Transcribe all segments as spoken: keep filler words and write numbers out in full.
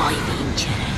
puoi vincere.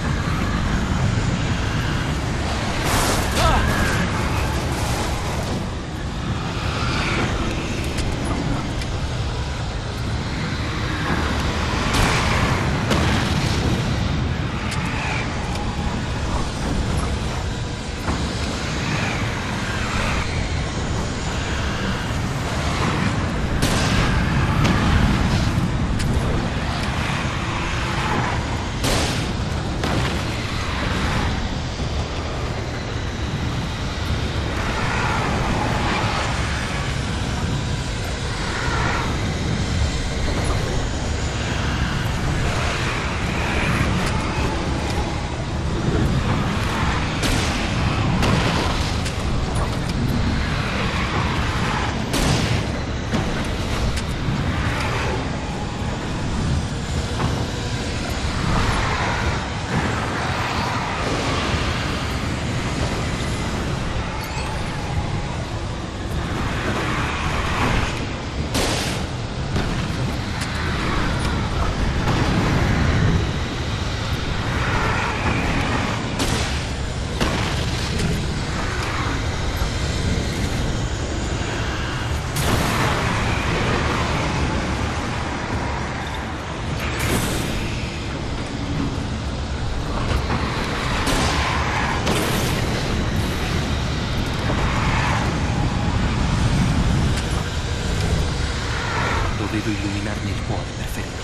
Dovevo illuminarmi il cuore per ferirlo.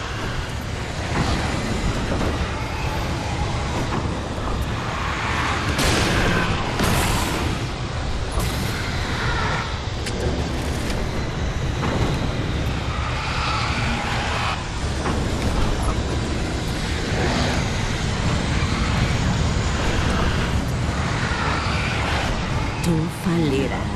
Tu fallirai.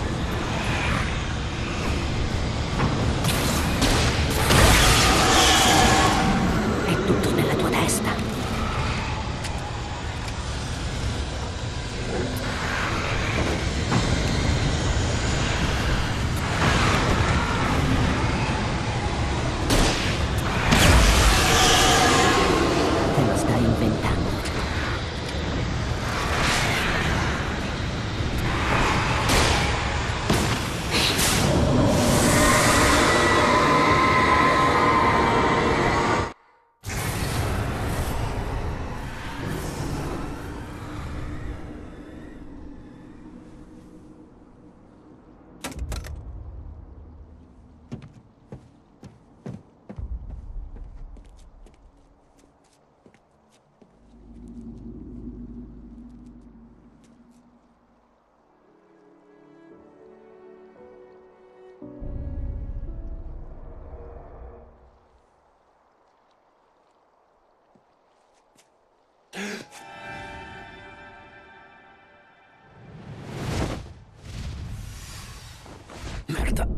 Merda.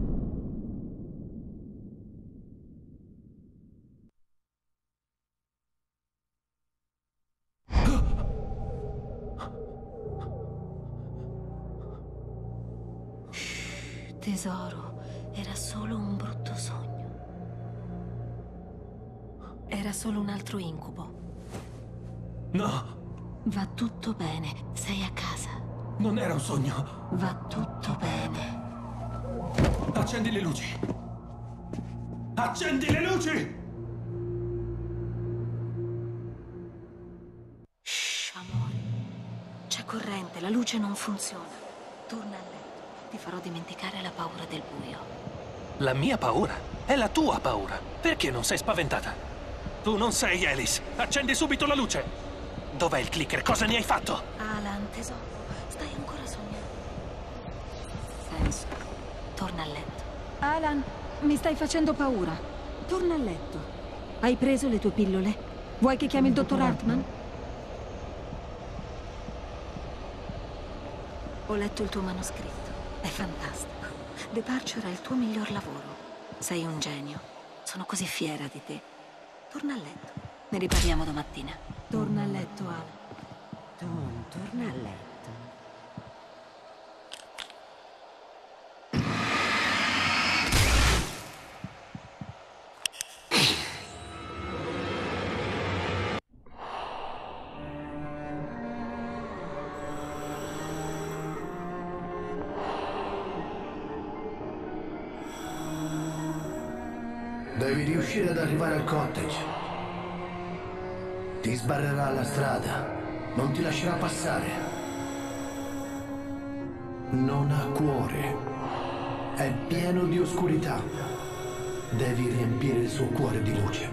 Tesoro, era solo un brutto sogno. Era solo un altro incubo. No, Va tutto bene, sei a casa. non era un sogno. Va tutto bene. Accendi le luci. Accendi le luci! Shh, amore. C'è corrente, la luce non funziona. Torna a letto. Ti farò dimenticare la paura del buio. La mia paura? È la tua paura. Perché non sei spaventata? Tu non sei Alice. Accendi subito la luce. Dov'è il clicker? Cosa ne hai fatto? Alan, tesoro, stai ancora sognando. Penso. Torna a letto. Alan, mi stai facendo paura. Torna a letto. Hai preso le tue pillole? Vuoi che chiami il dottor Hartman? Ho letto il tuo manoscritto. È fantastico. Departure è il tuo miglior lavoro. Sei un genio. Sono così fiera di te. Torna a letto. Ne riparliamo domattina. Torna a letto, Alan. Tom, torna a letto. Devi riuscire ad arrivare al cottage. Ti sbarrerà la strada. Non ti lascerà passare. Non ha cuore. È pieno di oscurità. Devi riempire il suo cuore di luce.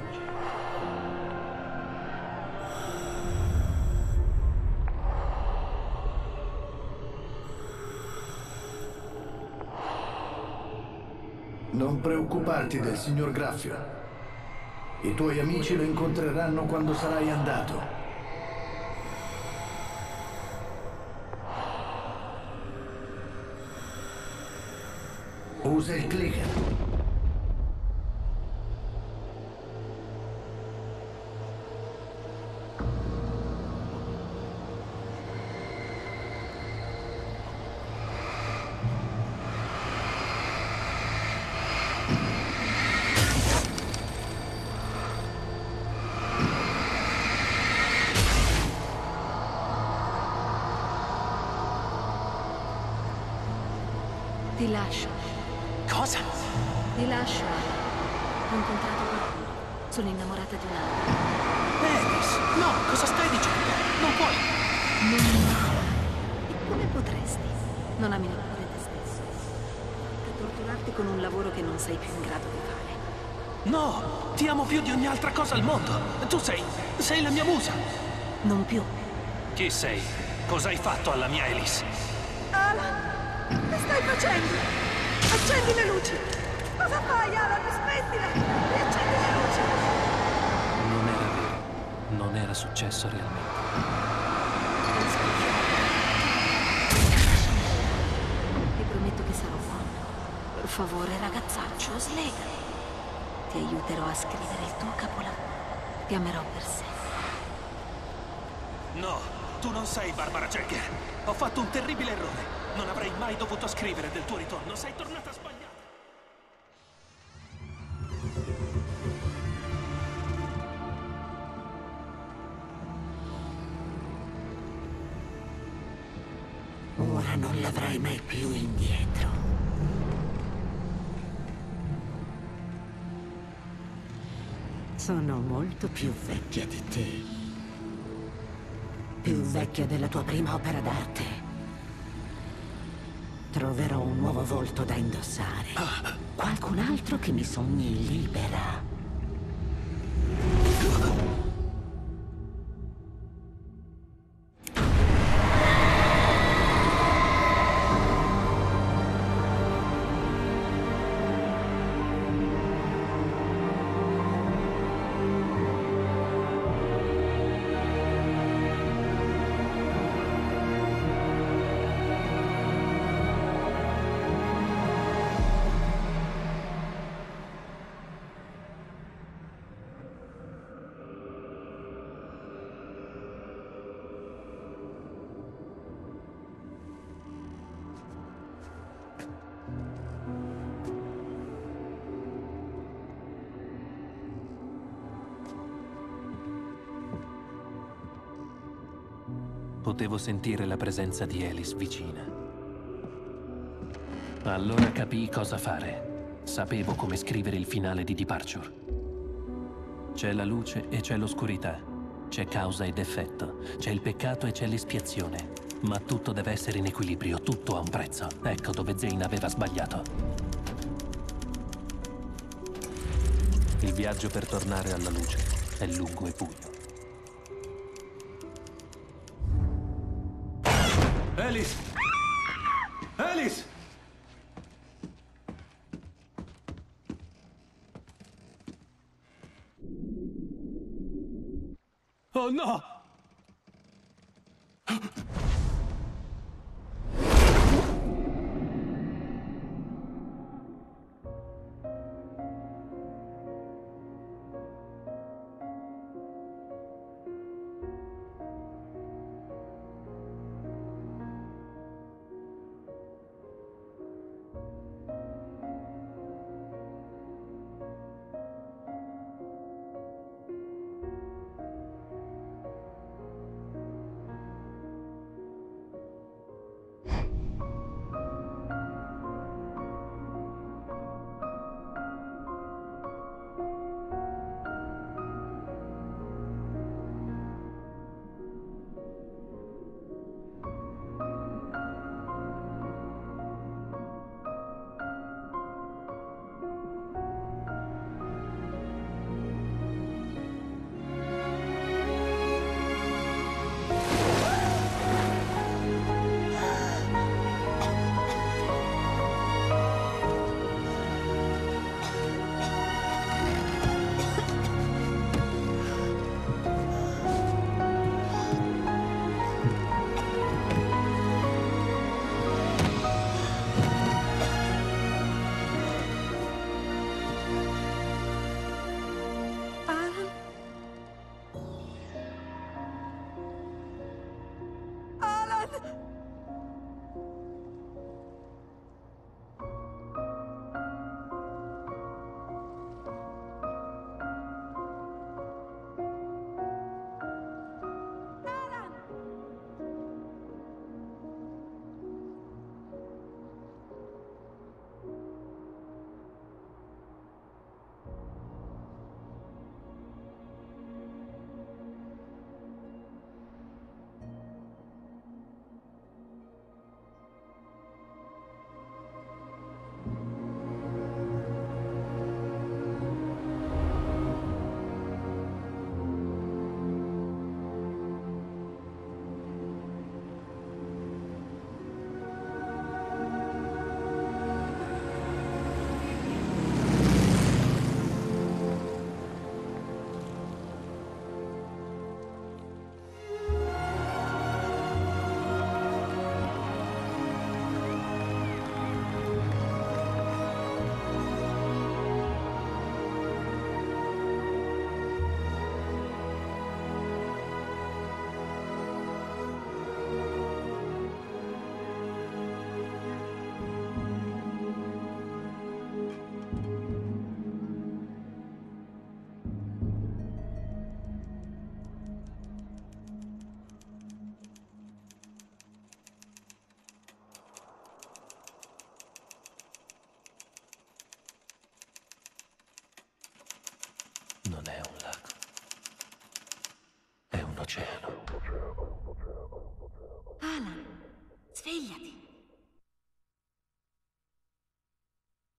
Non preoccuparti del signor Graffio. I tuoi amici lo incontreranno quando sarai andato. Usa il clicker. Ti lascio. Cosa? Ti lascio. Ho incontrato qualcuno. Sono innamorata di un altro. Alice, no, cosa stai dicendo? Non puoi. E come potresti? Non ami neppure te stesso. Per torturarti con un lavoro che non sei più in grado di fare. No, ti amo più di ogni altra cosa al mondo. Tu sei... sei la mia musa. Non più. Chi sei? Cosa hai fatto alla mia Alice? Alan, che stai facendo? Accendi le luci! Cosa fai, Alan? Smettila! Riaccendi le luci! Non era vero. Non era successo realmente. Ti prometto che sarò buona. Per favore, ragazzaccio, slegati. Ti aiuterò a scrivere il tuo capolavoro. Ti amerò per sempre. No, tu non sei Barbara Jagger. Ho fatto un terribile errore. Non avrei mai dovuto scrivere del tuo ritorno. Sei tornata sbagliata. Ora non l'avrai mai più indietro. Sono molto più vecchia di te. Più vecchia della tua prima opera d'arte. Troverò un nuovo volto da indossare. Qualcun altro che mi sogni libera. Potevo sentire la presenza di Alice vicina. Allora capii cosa fare. Sapevo come scrivere il finale di Departure. C'è la luce e c'è l'oscurità. C'è causa ed effetto. C'è il peccato e c'è l'espiazione. Ma tutto deve essere in equilibrio, tutto ha un prezzo. Ecco dove Zane aveva sbagliato. Il viaggio per tornare alla luce è lungo e buio. Alice! Alice! Oh no! nell'oceano. Alan, svegliati.